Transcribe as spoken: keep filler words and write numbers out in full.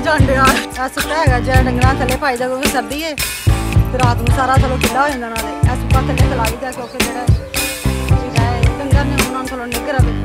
जान दिया ऐ सुक्का है जेह्ड़ा डंगरां थल्ले पाई दा क्योंकि सर्दी है ते रात नूं सारा थल्लों गिल्ला हो जांदा नाले ऐ सुक्का थल्ले फैलाई दा क्योंकि जेह्ड़ा डंगर ने उन्हां नूं थल्लों निग्गर